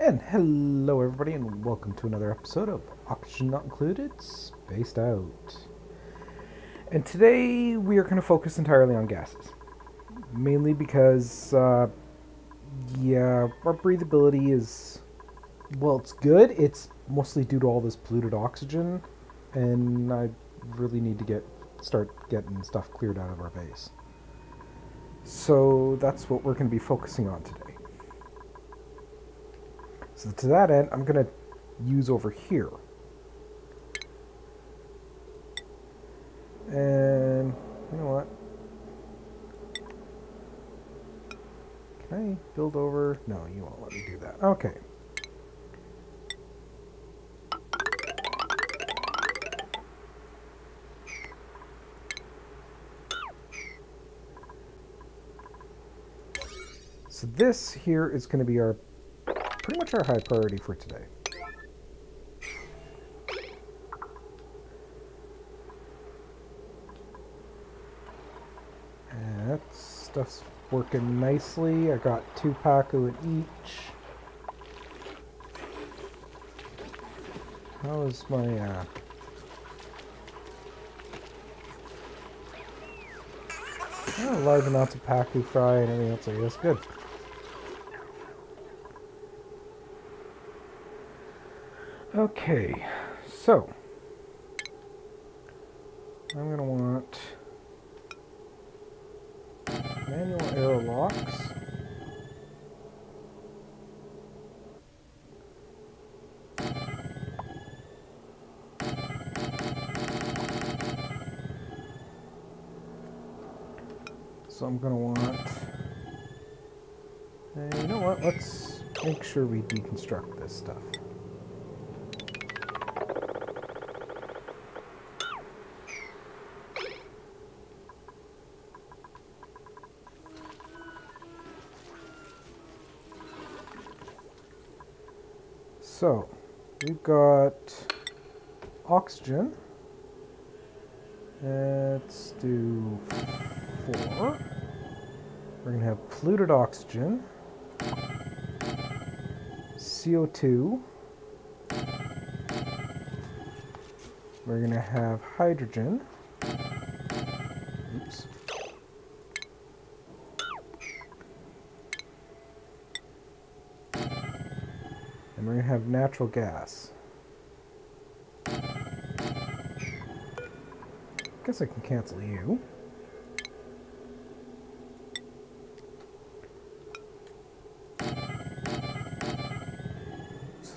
And hello everybody and welcome to another episode of Oxygen Not Included, Spaced Out. And today we are going to focus entirely on gases. Mainly because, our breathability is, well, it's good. It's mostly due to all this polluted oxygen. And I really need to start getting stuff cleared out of our base. So that's what we're going to be focusing on today. So to that end, I'm going to use over here. And you know what? Can I build over? No, you won't let me do that. Okay. So this here is going to be pretty much our high priority for today. And that stuff's working nicely. I got 2 Pacu in each. How is my large amounts of Pacu fry and everything else like this? Good. Okay, so I'm going to want manual aero locks. So I'm going to want... you know what? Let's make sure we deconstruct this stuff. So, we've got oxygen. Let's do 4. We're going to have polluted oxygen, CO2. We're going to have hydrogen. Oops. And we're going to have natural gas. Guess I can cancel you. Oops.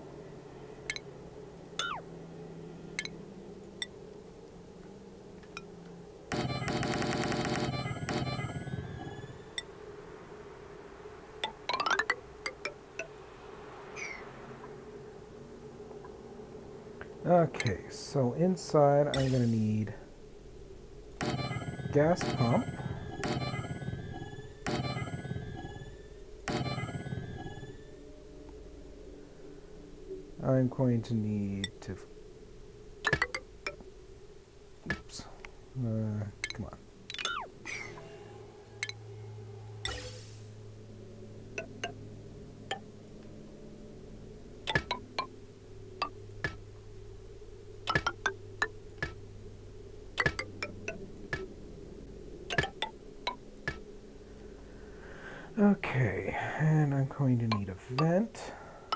Okay, so inside I'm going to need gas pump. I'm going to need to... Oops. Come on. Okay, and I'm going to need a vent.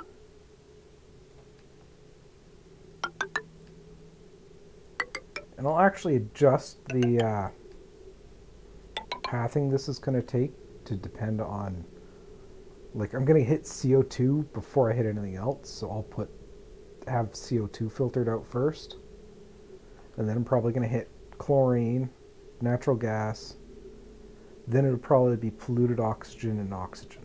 And I'll actually adjust the pathing this is going to take to depend on, like, I'm going to hit CO2 before I hit anything else, so I'll have CO2 filtered out first. And then I'm probably going to hit chlorine, natural gas, then it would probably be polluted oxygen and oxygen.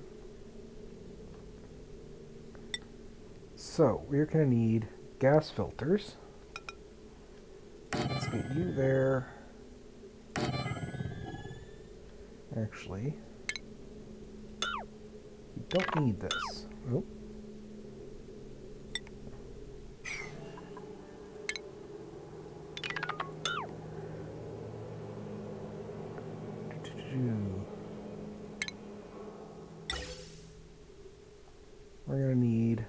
So we're going to need gas filters. Let's get you there. Actually, you don't need this. Oh. we're going to need...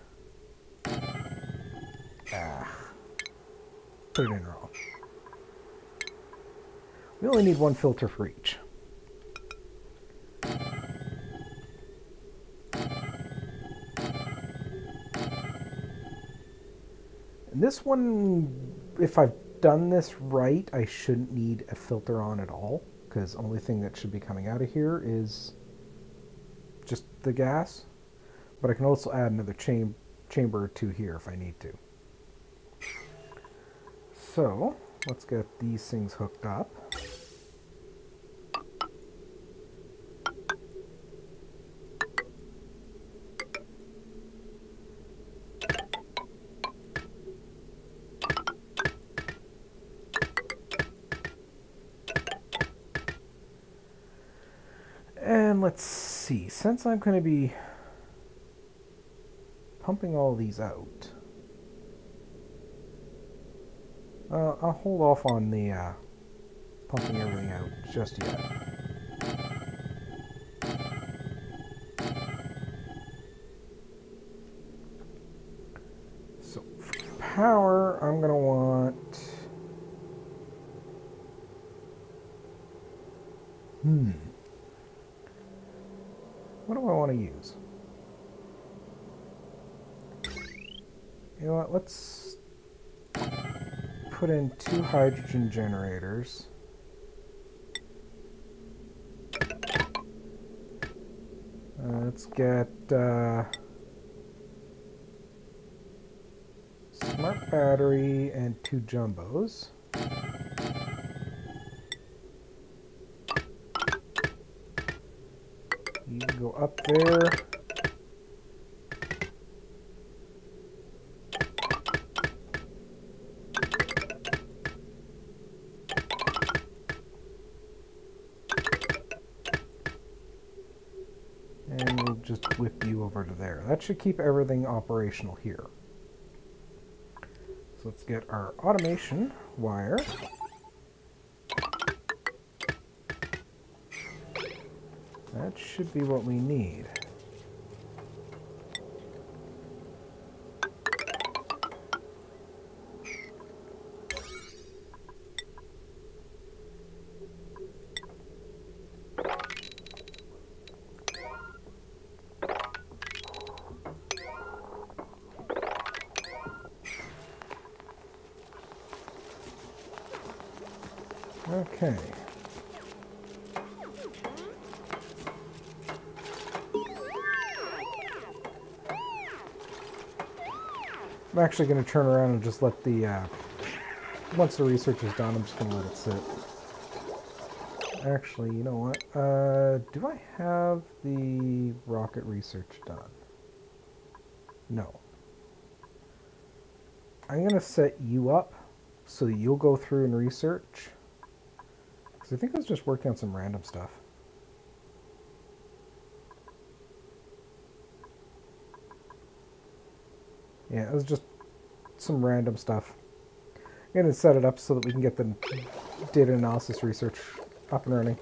put it in wrong. We only need one filter for each. And this one, if I've done this right, I shouldn't need a filter on at all, because the only thing that should be coming out of here is just the gas. But I can also add another chamber or two here if I need to. So, let's get these things hooked up. And let's see, since I'm going to be pumping all these out, I'll hold off on the pumping everything out just yet. So for power, I'm going to want... What do I want to use? You know what, let's put in 2 hydrogen generators. Let's get smart battery and 2 jumbos. You can go up there. And we'll just whip you over to there. That should keep everything operational here. So let's get our automation wire. That should be what we need. Okay. I'm actually going to turn around and just let the, once the research is done, I'm just going to let it sit. Actually, you know what? Do I have the rocket research done? No. I'm going to set you up so that you'll go through and research. Because I think I was just working on some random stuff. Yeah, it was just some random stuff. I'm going to set it up so that we can get the data analysis research up and running.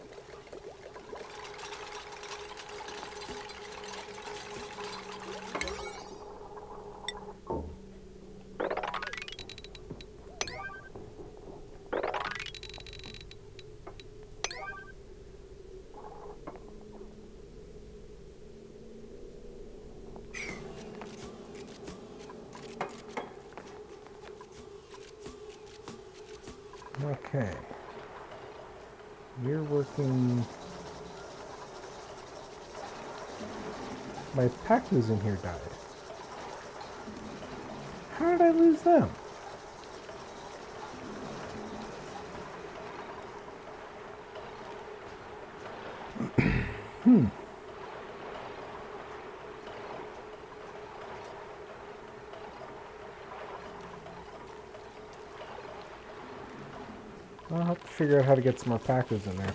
Okay. You're working... My Pacus in here died. How did I lose them? I'll have to figure out how to get some more Pacus in there.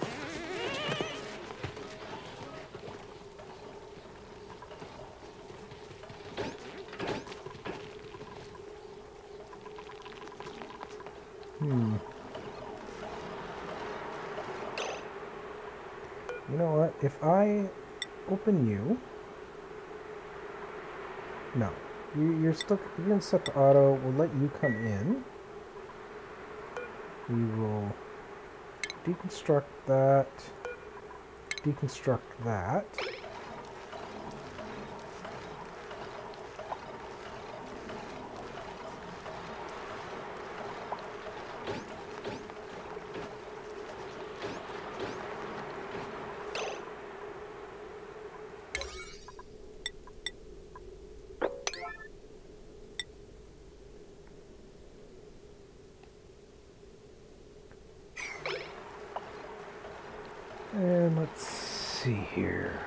You know what? If I open you... No. You're going to set to auto. We'll let you come in. We will deconstruct that. Deconstruct that. And let's see here.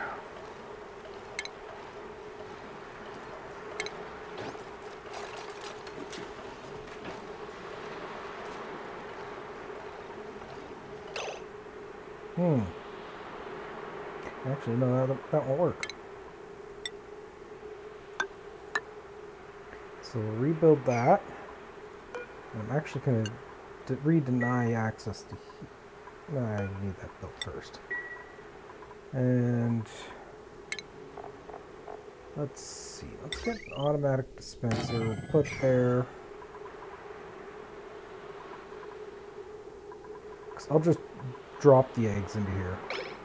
Actually, no, that won't work. So we'll rebuild that. I'm actually going to re-deny access to heat. No, I need that built first. And let's see. Let's get an automatic dispenser. We'll put there. I'll just drop the eggs into here.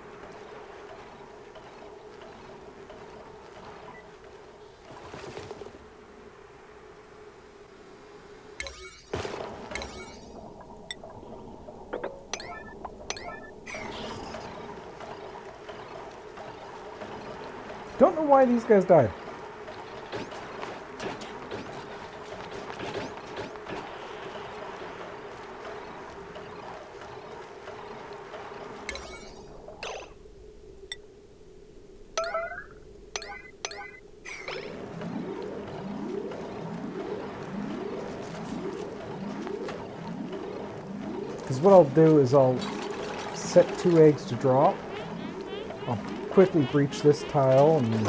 Don't know why these guys died. Because what I'll do is I'll set 2 eggs to drop. I'll quickly breach this tile and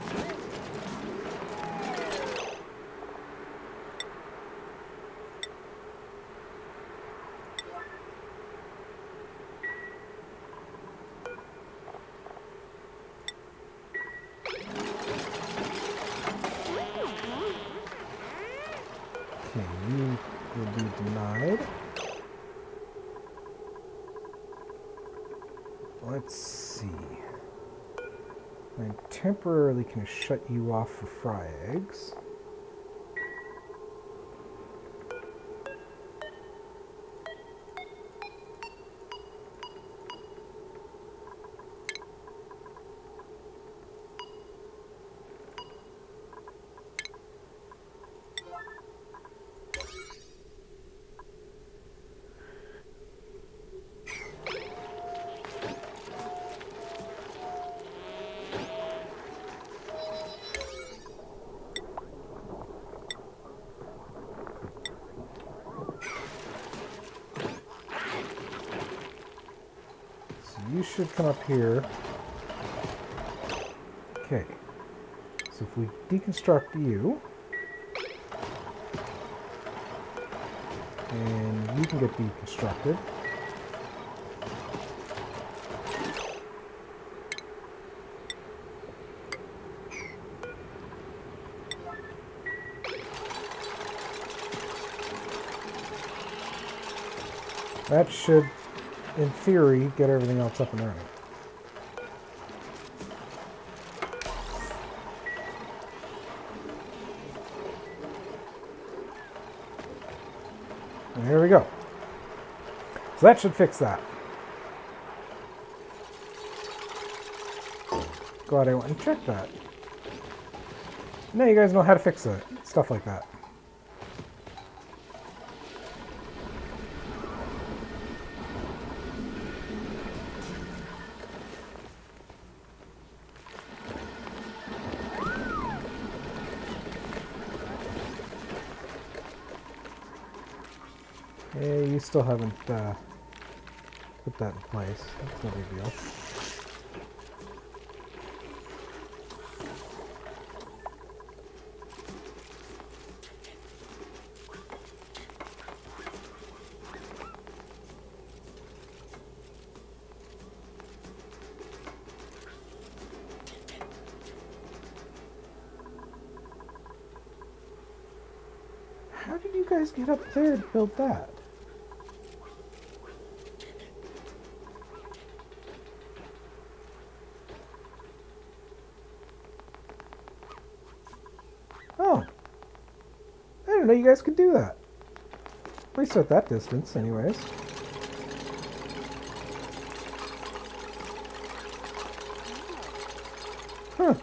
okay, you will be denied. Let's see. I temporarily can shut you off for fry eggs. You should come up here. Okay. So if we deconstruct you, and you can get deconstructed. That should, in theory, get everything else up and running. And here we go. So that should fix that. Glad I went and checked that. Now you guys know how to fix it. Stuff like that. Hey, you still haven't put that in place. That's no big deal. How did you guys get up there to build that? Oh. I didn't know you guys could do that. At least at that distance, anyways. Huh.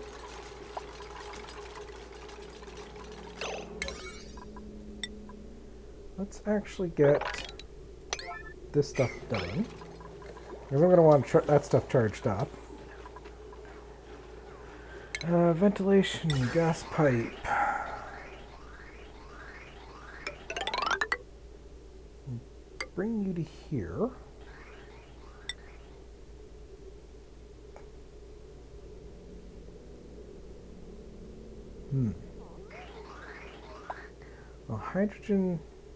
Let's actually get this stuff done. Because I'm going to want that stuff charged up. Ventilation, gas pipe. Bring you to here. Well, hydrogen.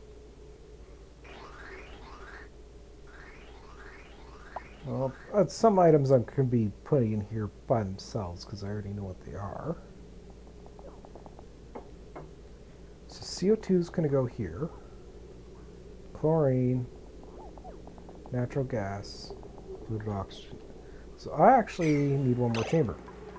Well, some items I could be putting in here by themselves because I already know what they are. So CO2 is going to go here. Chlorine, natural gas, fluid oxygen. So I actually need one more chamber.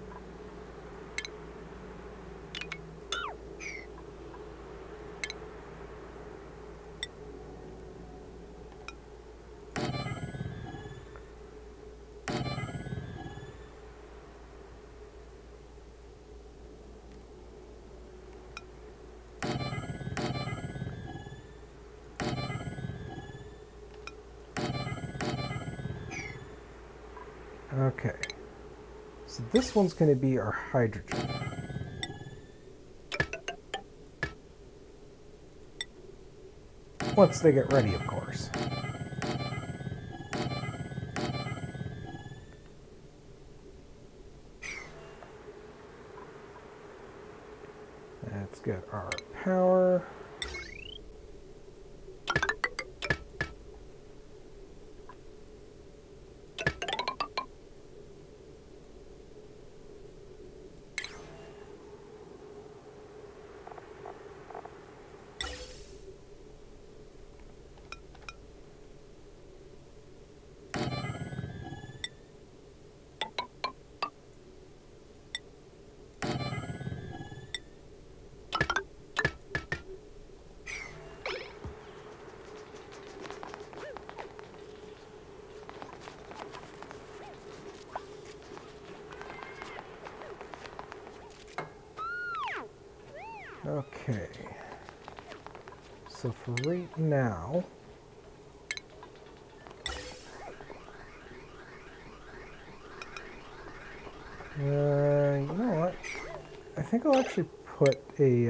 Okay, so this one's going to be our hydrogen. Once they get ready, of course. Let's get our power. Okay, so for right now, you know what? I think I'll actually put a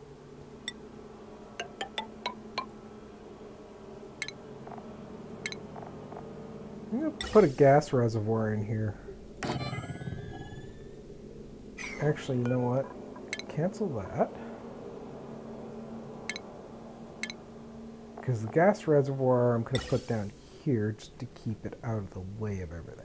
I'm gonna put a gas reservoir in here. Actually, you know what? Cancel that. Because the gas reservoir I'm going to put down here just to keep it out of the way of everything.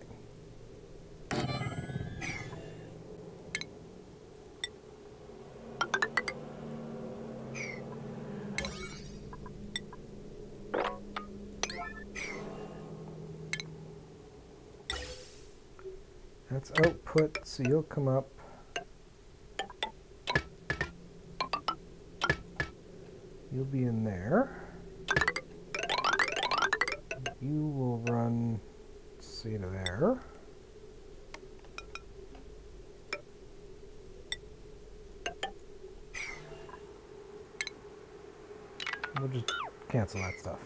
That's output, so you'll come up. You'll be in there. You will run, say, to there. We'll just cancel that stuff.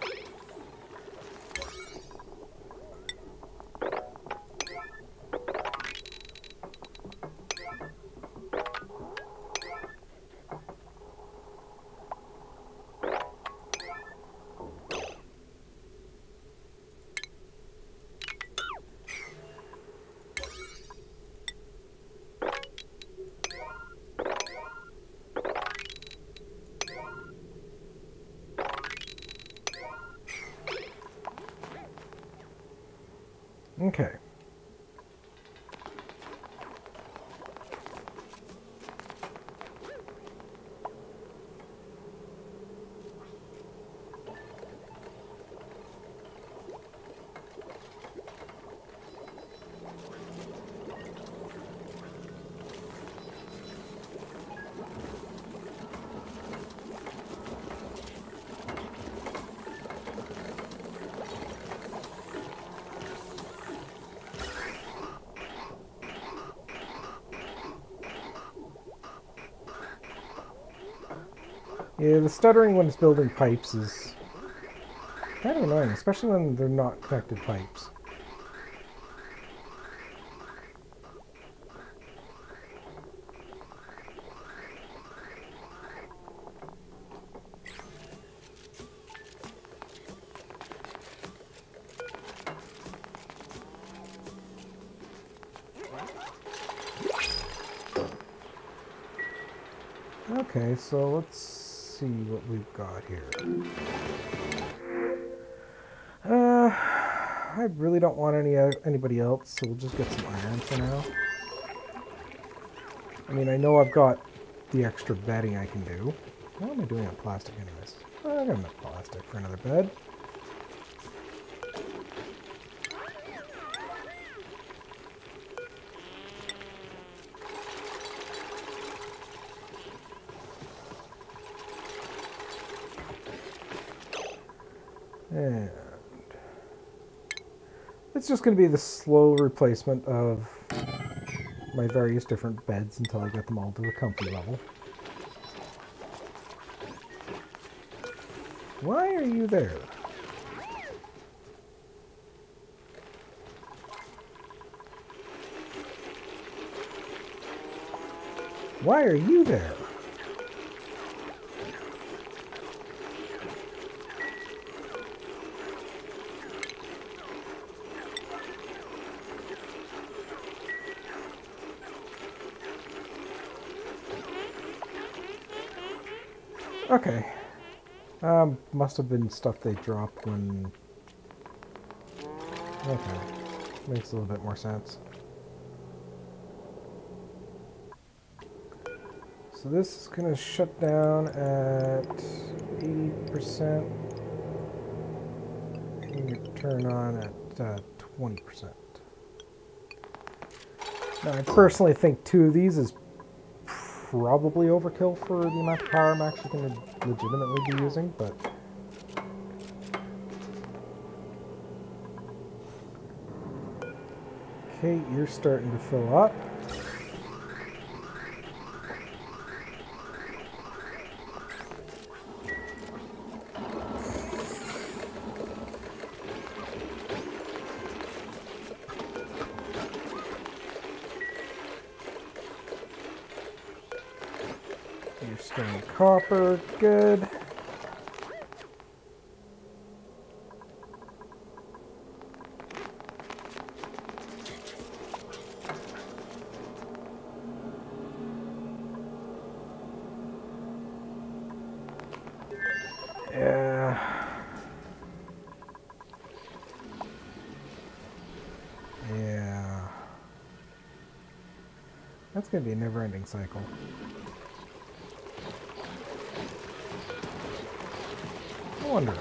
Okay. Yeah, the stuttering when it's building pipes is kind of annoying, especially when they're not connected pipes. Okay, so let's see what we've got here. I really don't want anybody else, so we'll just get some iron for now. I mean, I know I've got the extra bedding I can do. What am I doing on plastic anyways? I got enough plastic for another bed. And it's just going to be the slow replacement of my various different beds until I get them all to the comfy level. Why are you there? Why are you there? Okay. Must have been stuff they dropped when... Okay. Makes a little bit more sense. So this is going to shut down at 80%. And turn on at 20%. Now I personally think 2 of these is probably overkill for the amount of power I'm actually going to legitimately be using, but... Okay, you're starting to fill up. You're storing copper, good. Yeah. That's going to be a never-ending cycle. I wonder.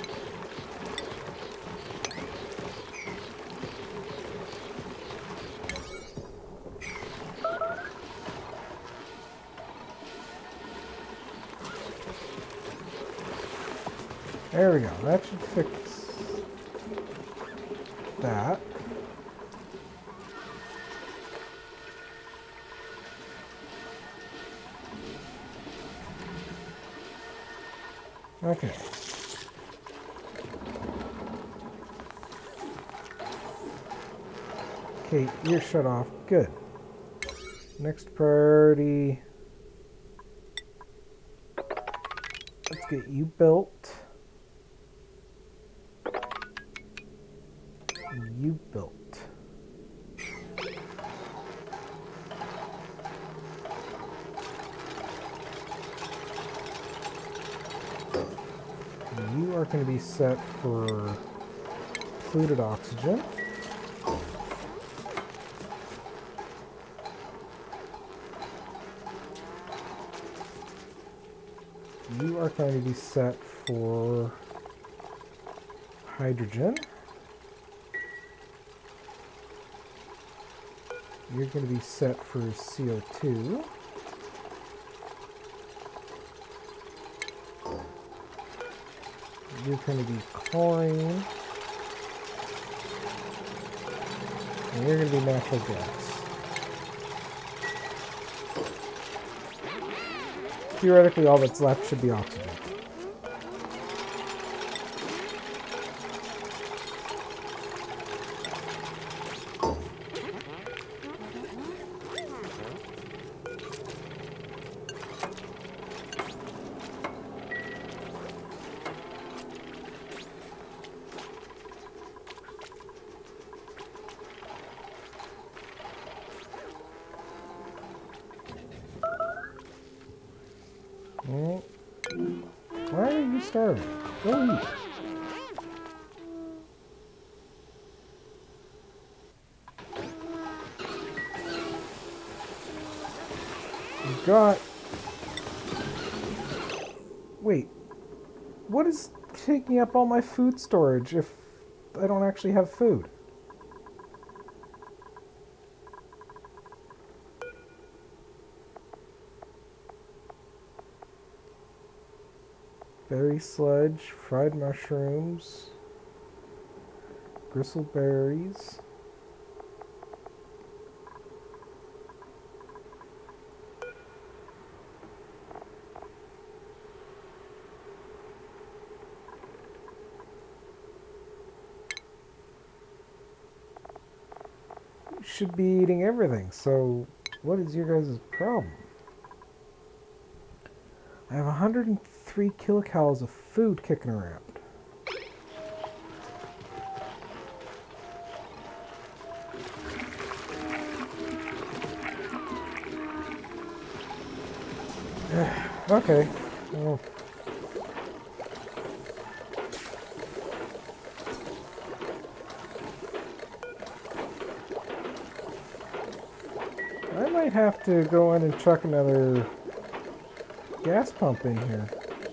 There we go. That should fix that. Okay. Okay, you're shut off. Good. Next priority. Let's get you built. You built. You are going to be set for polluted oxygen. You are going to be set for hydrogen. You're going to be set for CO2. You're going to be chlorine. And you're going to be natural gas. theoretically all that's left should be oxygen. Why are you starving? Go eat. You've got... Wait. What is taking up all my food storage if I don't actually have food? Berry sludge, fried mushrooms, bristleberries. You should be eating everything, so what is your guys' problem? I have 103 kilocalories of food kicking around. Okay. Well. I might have to go in and chuck another gas pump in here.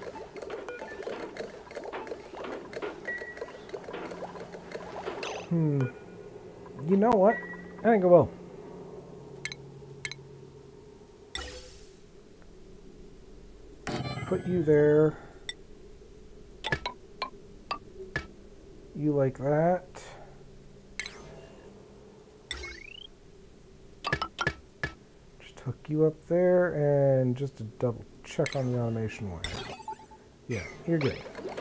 You know what? I think I will. Put you there. You like that. Just hook you up there and just to double check on the automation wire. Yeah, you're good.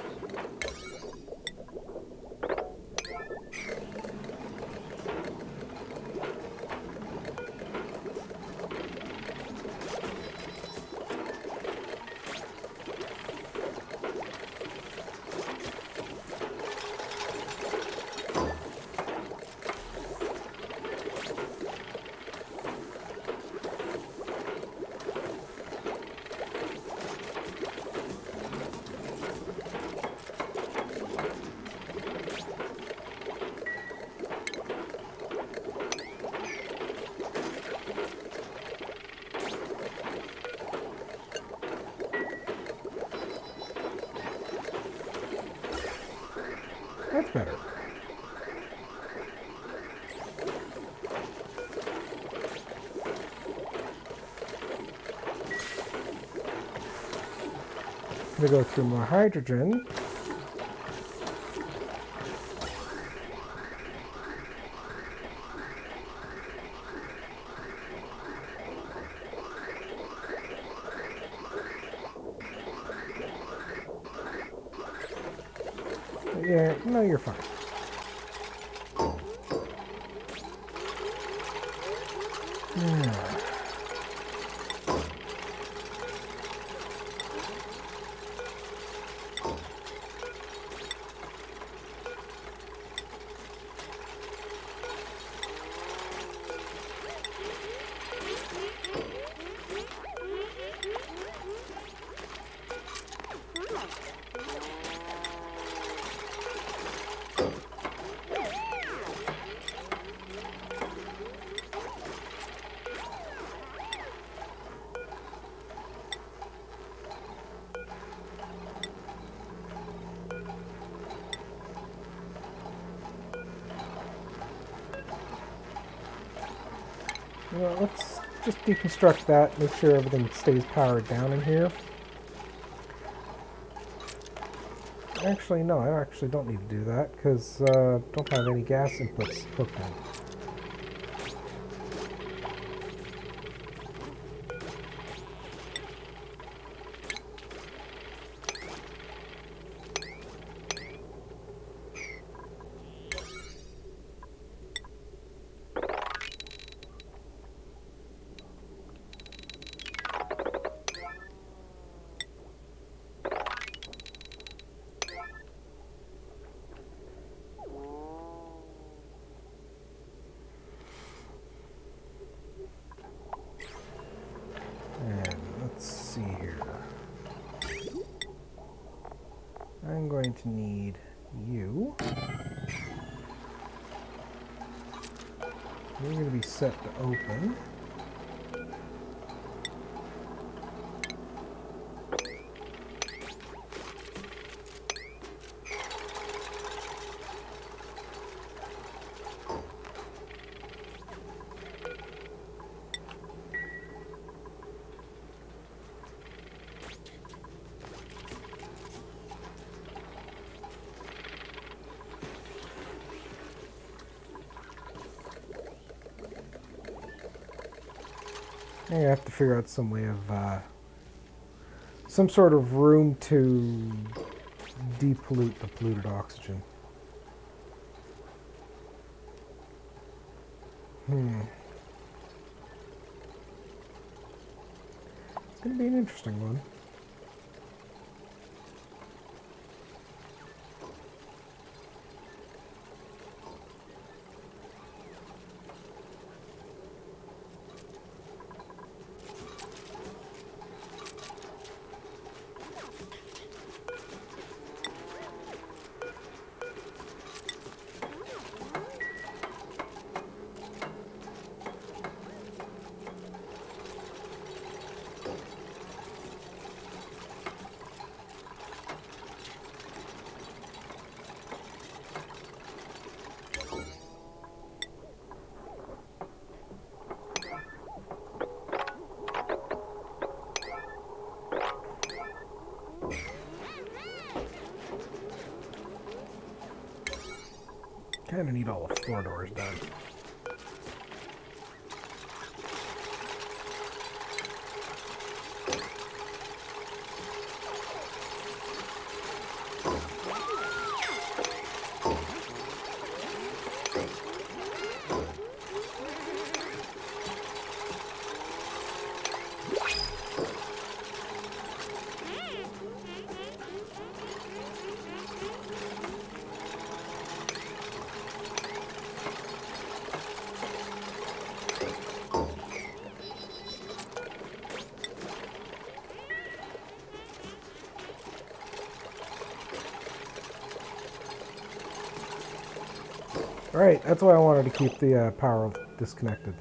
That's better. I'm gonna go through more hydrogen. Yeah, no, you're fine. Well, let's just deconstruct that, make sure everything stays powered down in here. Actually, no, I actually don't need to do that, because I don't have any gas inputs hooked in. here. I'm going to need you. You're going to be set to open. I have to figure out some way of, some sort of room to depollute the polluted oxygen. It's going to be an interesting one. Kind of need all the floor doors done. Right, that's why I wanted to keep the power disconnected.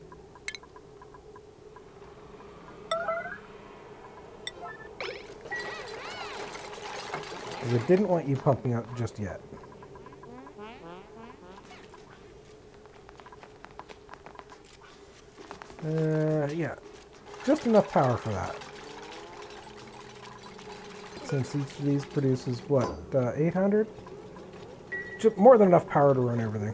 Because I didn't want you pumping out just yet. Yeah, just enough power for that. Since each of these produces, what, 800? Just more than enough power to run everything.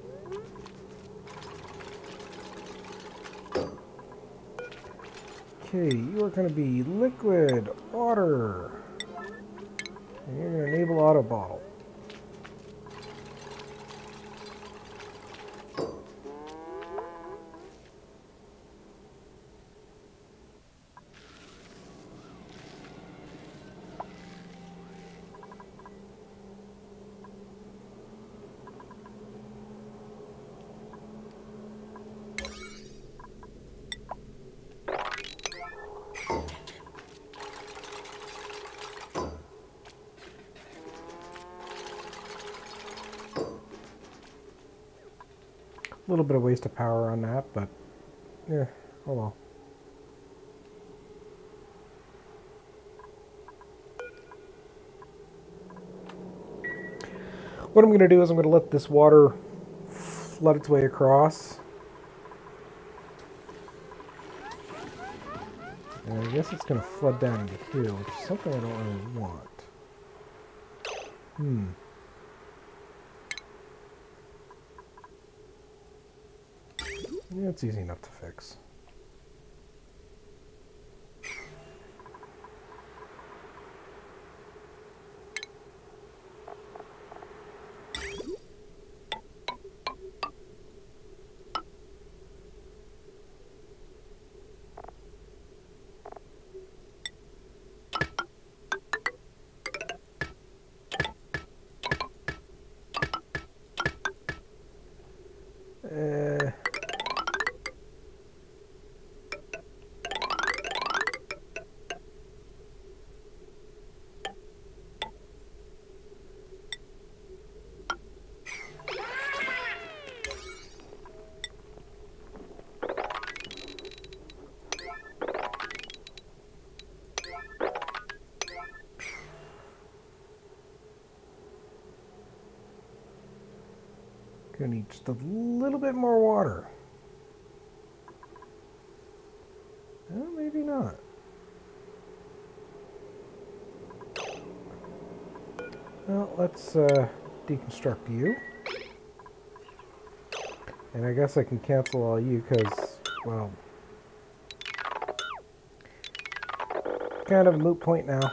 Okay, you are going to be liquid, water. And you're going to enable auto bottle. A little bit of waste of power on that, but yeah, oh well. What I'm going to do is I'm going to let this water flood its way across. And I guess it's going to flood down into here, which is something I don't really want. Yeah, it's easy enough to fix. Gonna need just a little bit more water. Well, maybe not. Well, let's deconstruct you. And I guess I can cancel all you because, well, kind of a moot point now.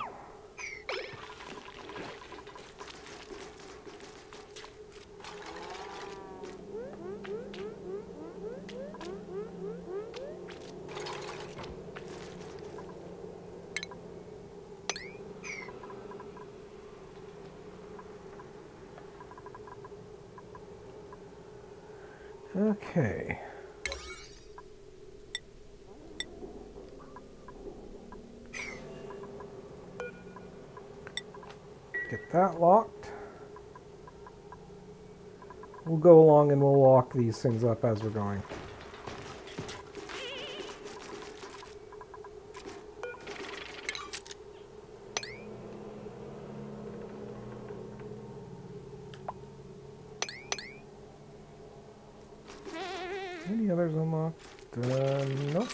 Okay. Get that locked. We'll go along and we'll lock these things up as we're going. Any others unlocked? Nope.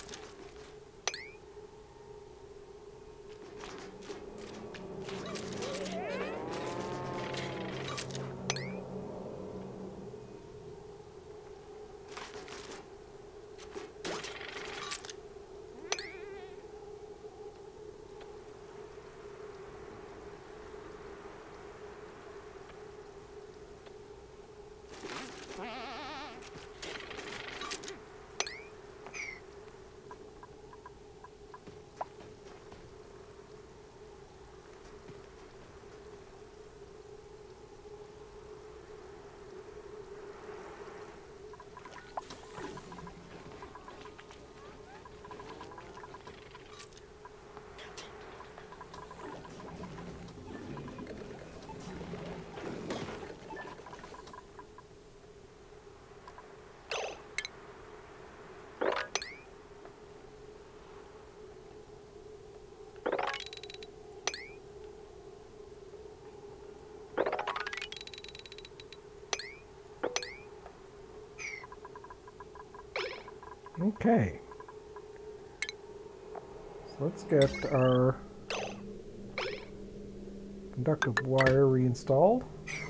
Okay. So let's get our conductive wire reinstalled.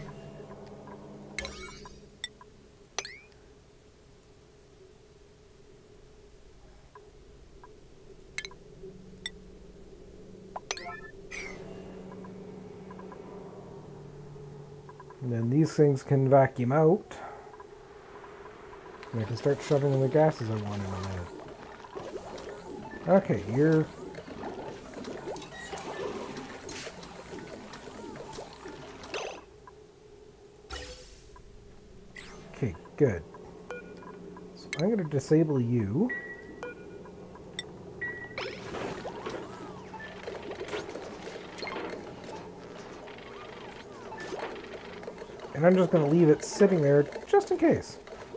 And then these things can vacuum out. And I can start shoving in the gases I want in there. Okay, you're... Okay, good. So I'm going to disable you. And I'm just going to leave it sitting there just in case.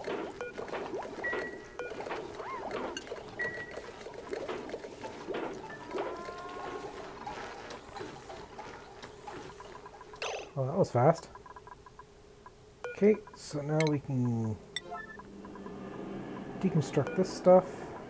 Well, that was fast. Okay, so now we can deconstruct this stuff.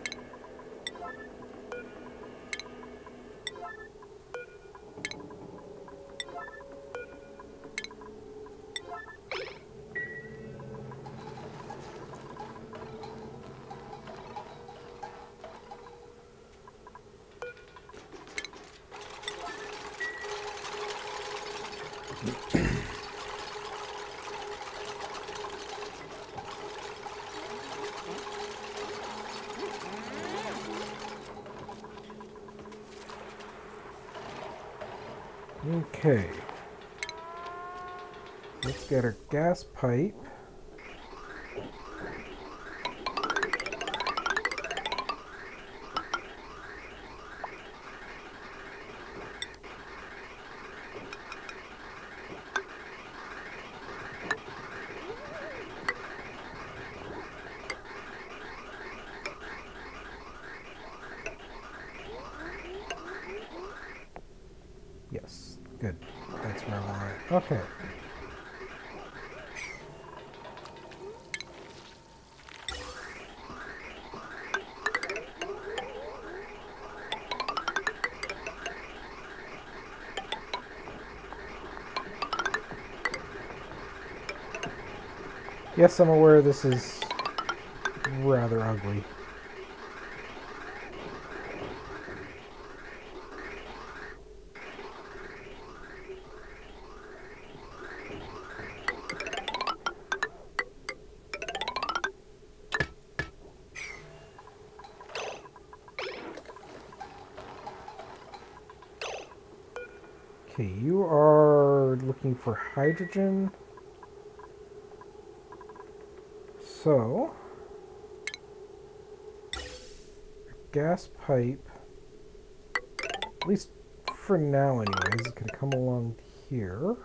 Okay. Let's get our gas pipe. Yes, good. That's where I want it. Okay. Yes, I'm aware this is rather ugly. Okay, you are looking for hydrogen. So, gas pipe, at least for now anyways, is going to come along here.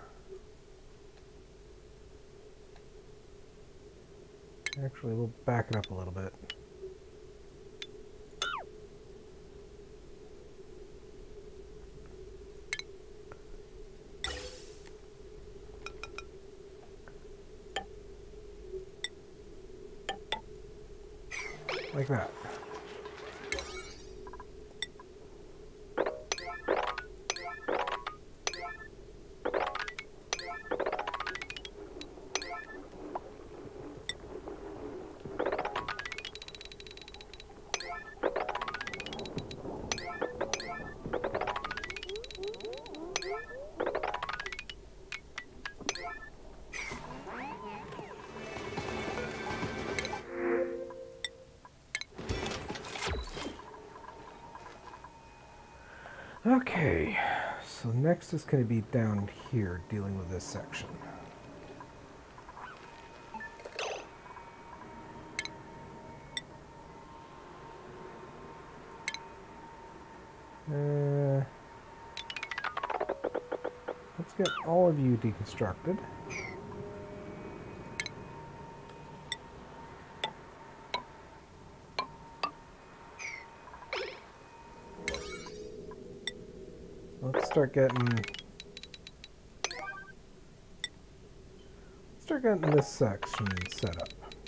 Actually, we'll back it up a little bit. Like that. Okay, so next is going to be down here dealing with this section. Let's get all of you deconstructed. Let's start getting this section set up.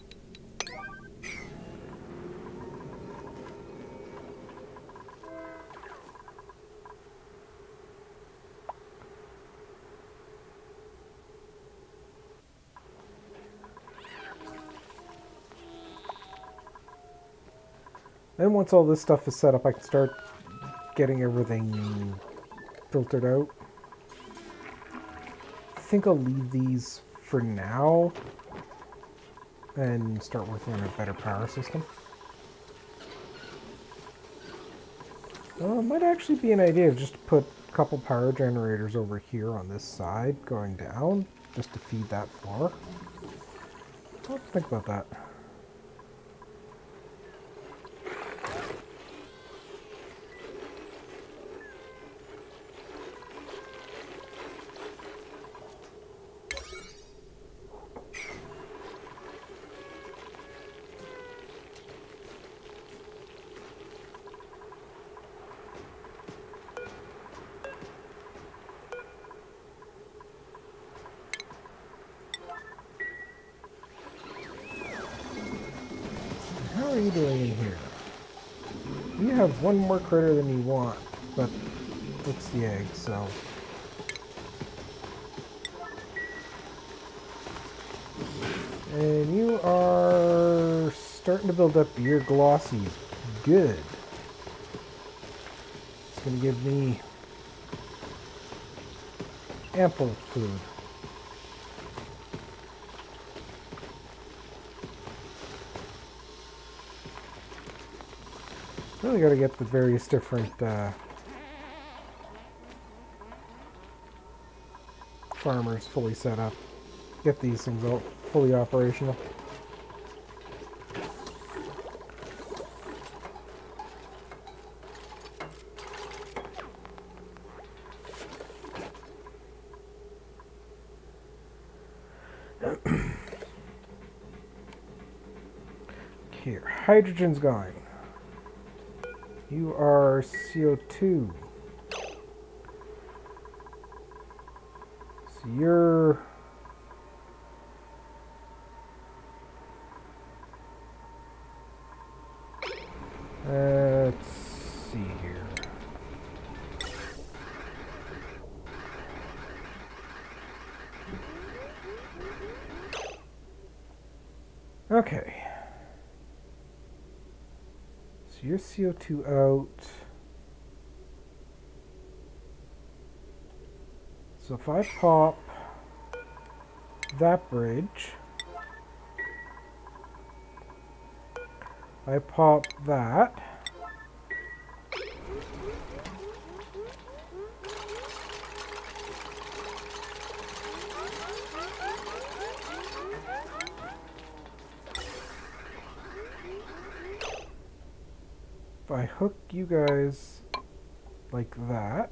Then once all this stuff is set up, I can start getting everything filtered out. I think I'll leave these for now and start working on a better power system. It might actually be an idea just to put a couple power generators over here on this side going down, just to feed that floor. I'll think about that. How are you doing in here? You have one more critter than you want, but it's the egg, so... And you are starting to build up your glossies. Good. It's going to give me ample food. Really got to get the various different farmers fully set up. Get these things all fully operational. Here, hydrogen's going. You are CO2. So you're... let's see here. Okay. So your CO2 out. So if I pop that bridge, I pop that. If I hook you guys like that.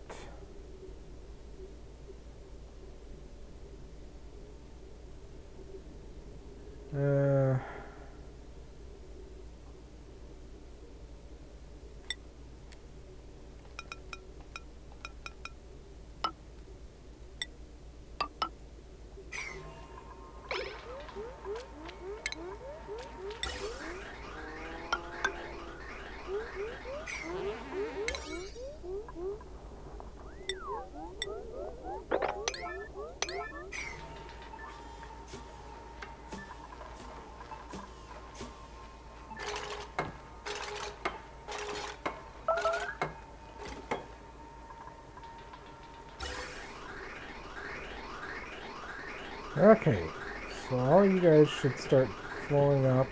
Okay, so all you guys should start flowing up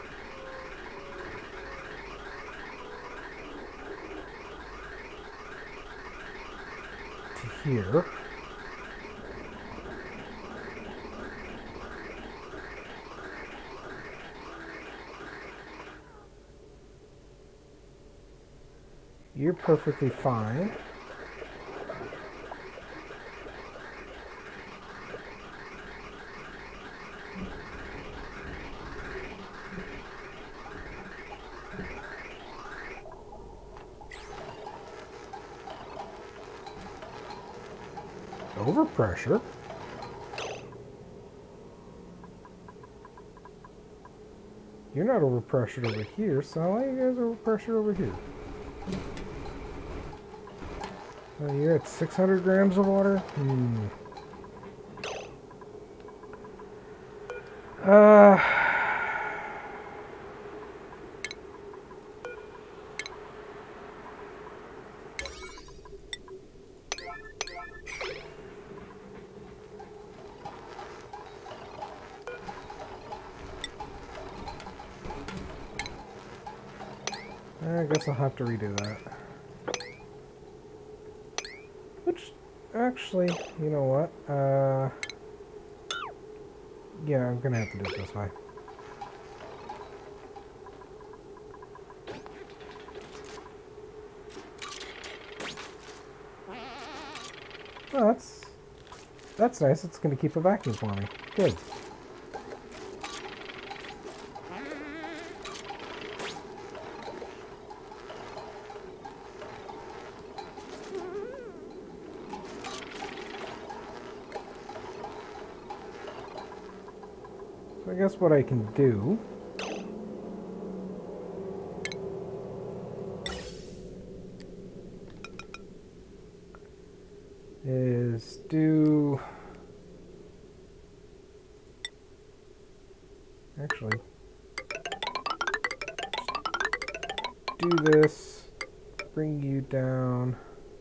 to here. You're perfectly fine. Overpressure? You're not overpressured over here, so why are you guys overpressured over here? You're at 600 grams of water? I guess I'll have to redo that. Which, actually, you know what? Yeah, I'm gonna have to do it this way. Oh, that's nice. It's gonna keep a vacuum for me. Good. So I guess what I can do is actually do this, bring you down.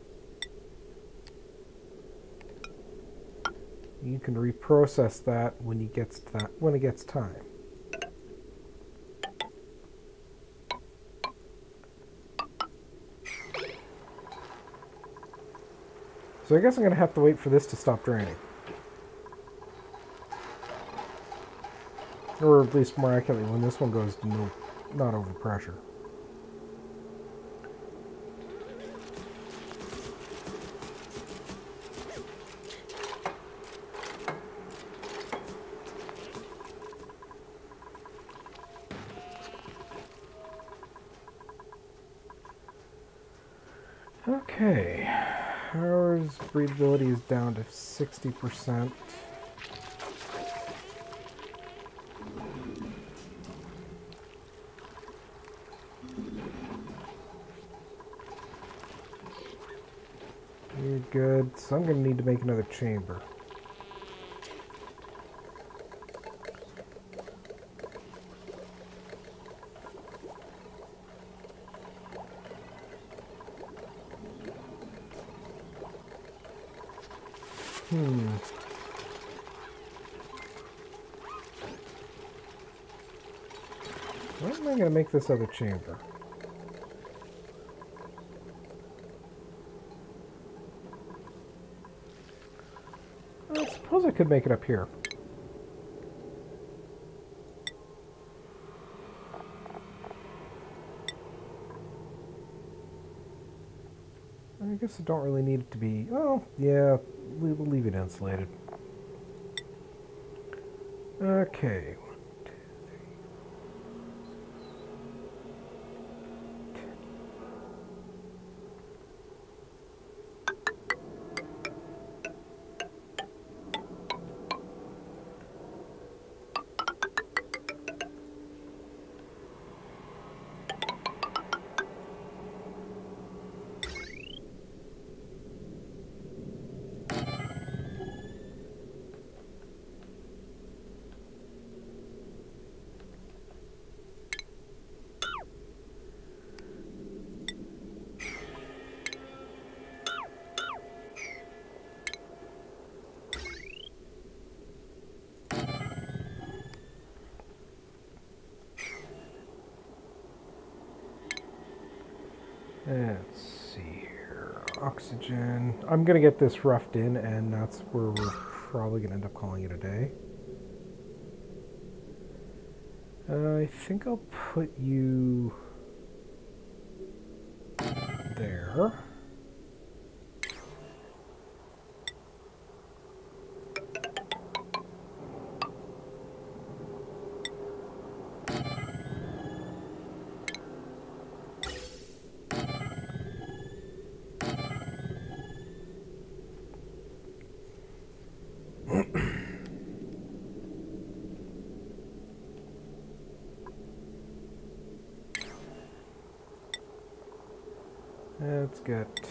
You can reprocess that when it gets time. So I guess I'm going to have to wait for this to stop draining. Or at least more accurately, when this one goes to not overpressure. Okay, ours breathability is down to 60%. You're good, so I'm going to need to make another chamber. Where am I going to make this other chamber? I suppose I could make it up here. I guess I don't really need it to be... Oh, yeah, we'll leave it insulated. Okay. Let's see here. Oxygen. I'm going to get this roughed in, and that's where we're probably going to end up calling it a day. I think I'll put you there. Let's get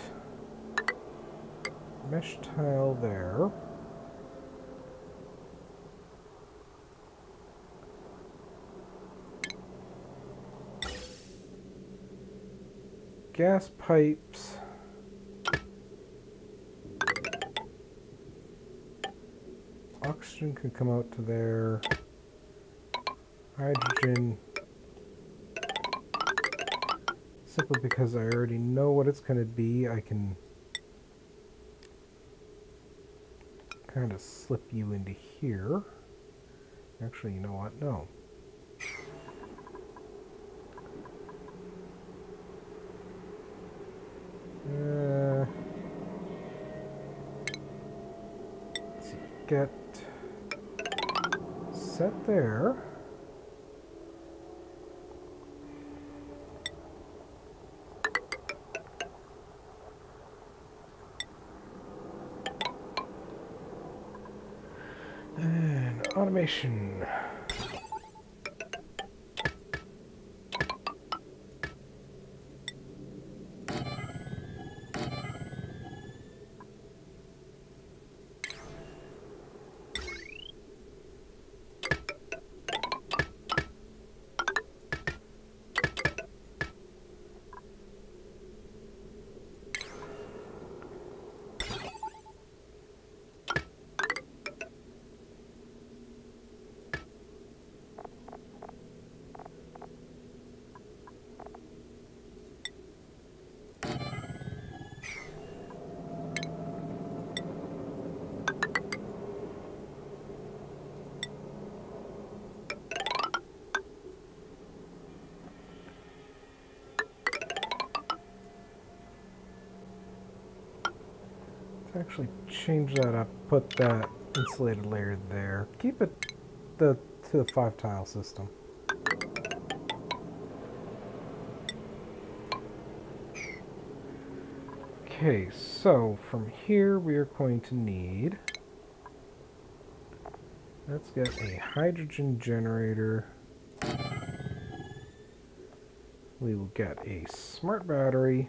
mesh tile there. Gas pipes. Oxygen can come out to there. Hydrogen. Simply because I already know what it's going to be, I can kind of slip you into here. Actually, you know what? No. Let's see. Get set there. And automation. Actually change that up, put that insulated layer there. Keep it to the 5-tile system. Okay, so from here we are going to need, let's get a hydrogen generator. We will get a smart battery.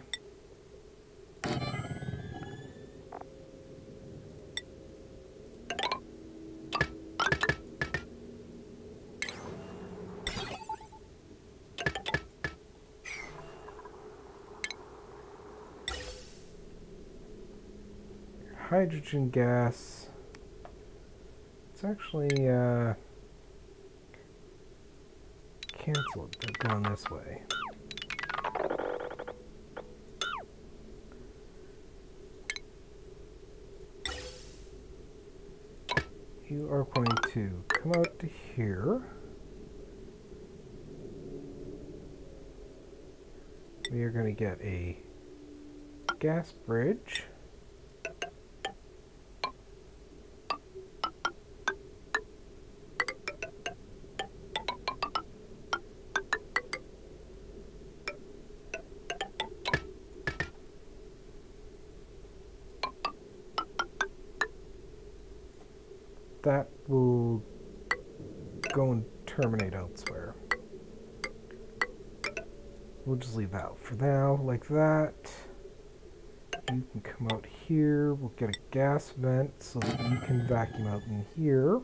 hydrogen gas. It's actually cancel it down this way. You are going to come out to here. We are going to get a gas bridge. That will go and terminate elsewhere. We'll just leave that for now, like that. You can come out here. We'll get a gas vent so that you can vacuum out in here.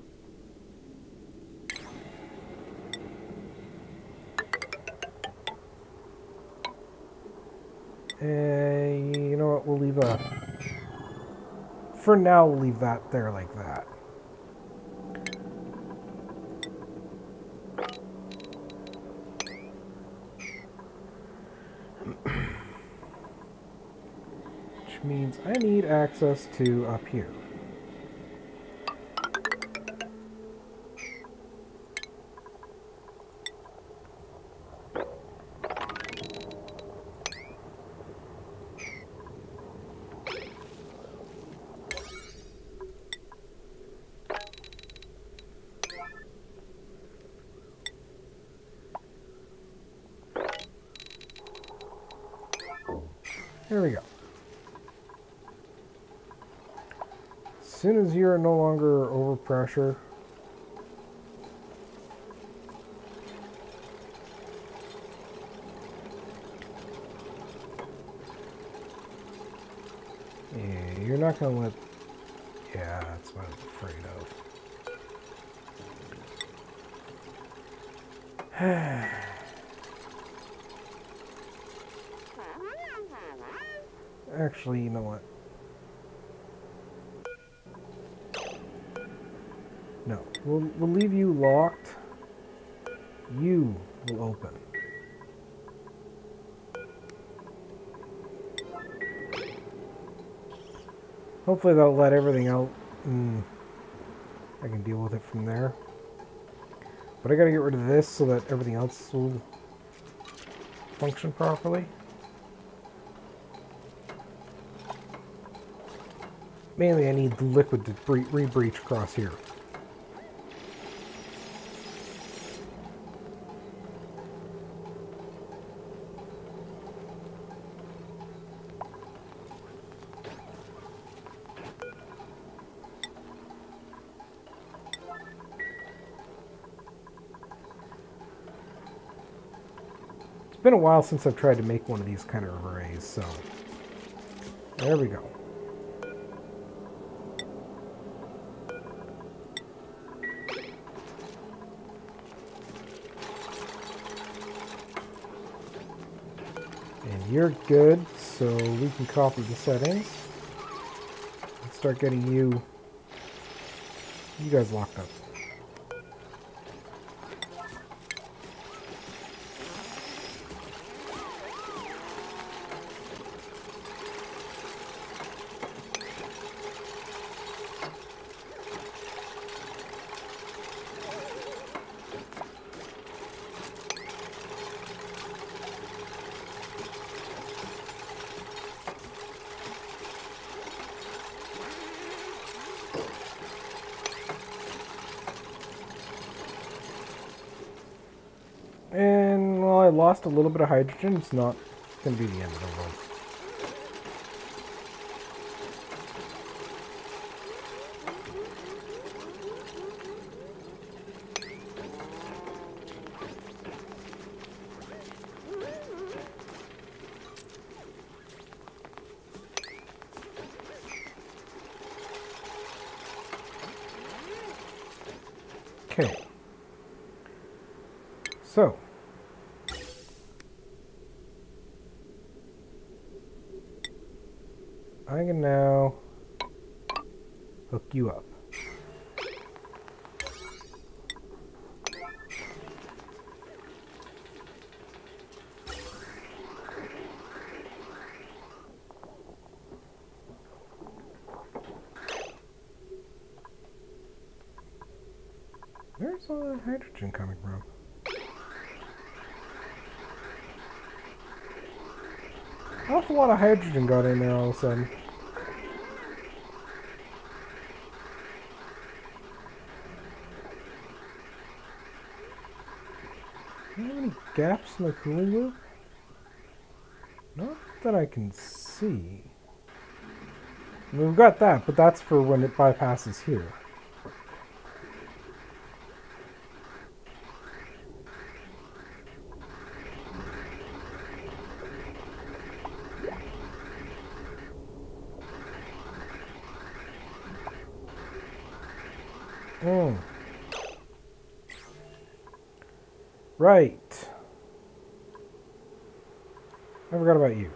And you know what? We'll leave a... For now, we'll leave that there like that. Means I need access to up here. There we go. As soon as you're no longer over pressure, yeah, you're not going to let... Yeah, that's what I was afraid of. Actually, you know what? No, we'll leave you locked. You will open. Hopefully that'll let everything out. I can deal with it from there. But I gotta get rid of this so that everything else will function properly. Mainly I need the liquid to re-breach across here. It's been a while since I've tried to make one of these kind of arrays, so there we go. And you're good, so we can copy the settings and start getting you guys locked up. And, well, I lost a little bit of hydrogen. It's not going to be the end of the world. Okay. So, I can now Hook you up. Where's all that hydrogen coming from? An awful lot of hydrogen got in there all of a sudden. Do you have any gaps in the cooling loop? Not that I can see. I mean, we've got that, but that's for when it bypasses here. Right. I forgot about you.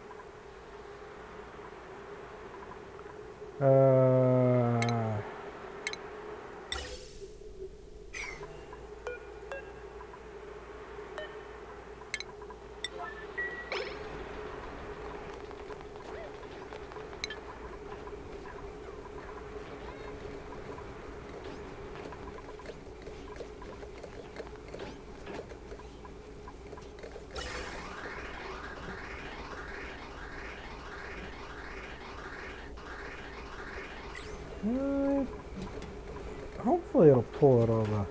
Hopefully it'll pull it all the...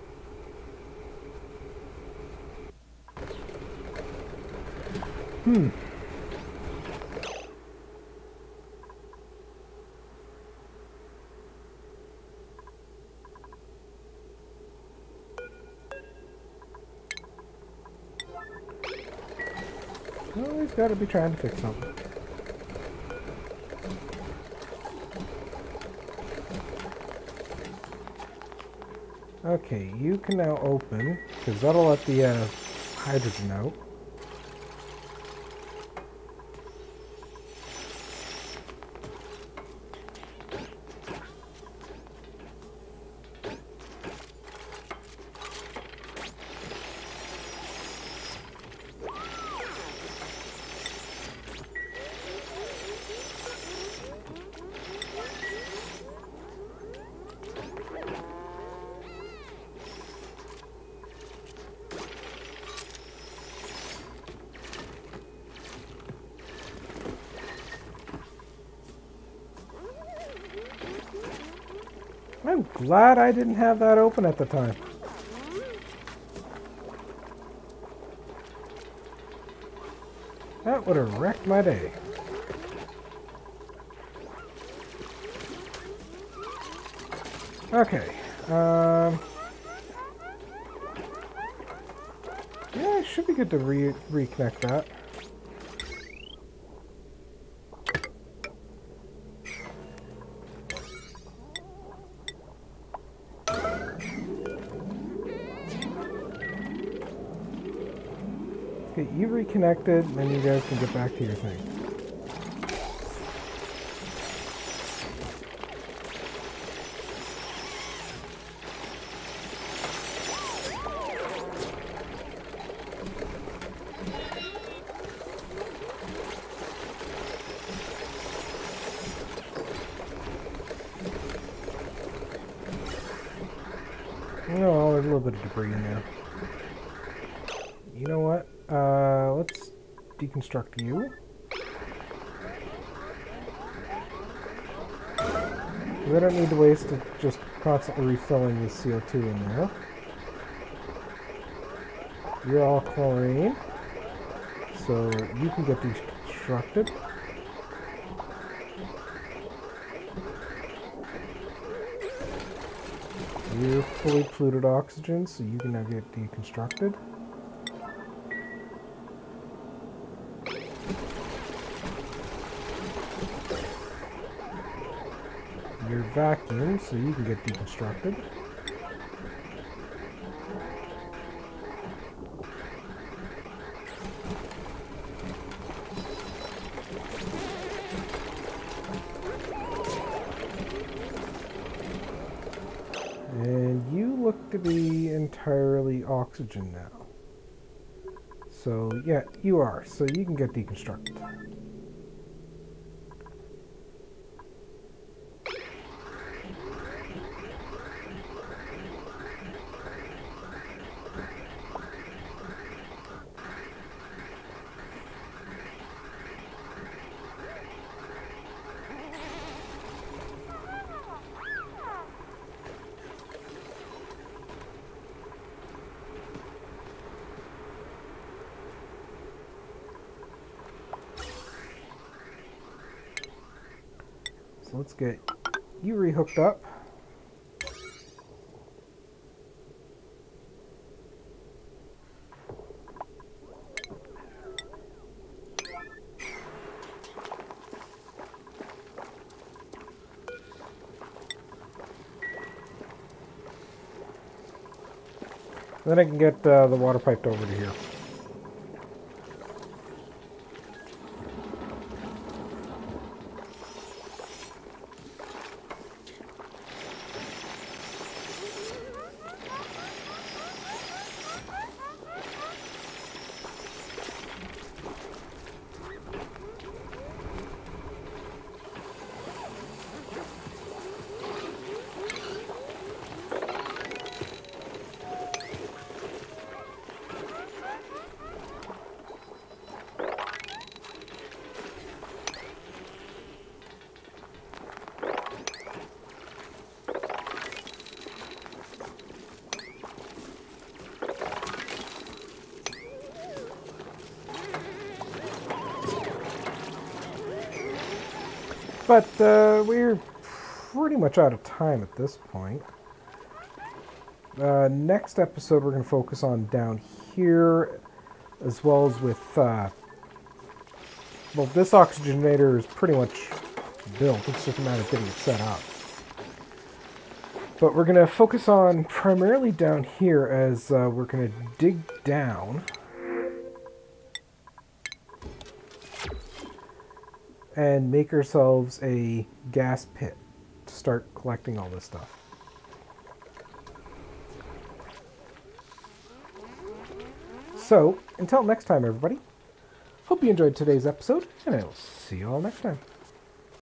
Well, he's got to be trying to fix something. Okay, you can now open, because that'll let the hydrogen out. I'm glad I didn't have that open at the time. That would have wrecked my day. Okay. Yeah, it should be good to reconnect that. Get you reconnected, and then you guys can get back to your thing. Oh, there's a little bit of debris in there. You know what? Let's deconstruct you. We don't need to waste it just constantly refilling the CO2 in there. You're all chlorine, so you can get deconstructed. You're fully polluted oxygen, so you can now get deconstructed. You're vacuum, so you can get deconstructed. to be entirely oxygen now. So, yeah, you are. So you can get deconstructed. So let's get you rehooked up. Then I can get the water piped over to here. But we're pretty much out of time at this point. Next episode, we're going to focus on down here, as well as with... well, this oxygenator is pretty much built. It's just a matter of getting it set up. But we're going to focus on primarily down here, as we're going to dig down and make ourselves a gas pit to start collecting all this stuff. So, until next time, everybody, hope you enjoyed today's episode, and I will see you all next time.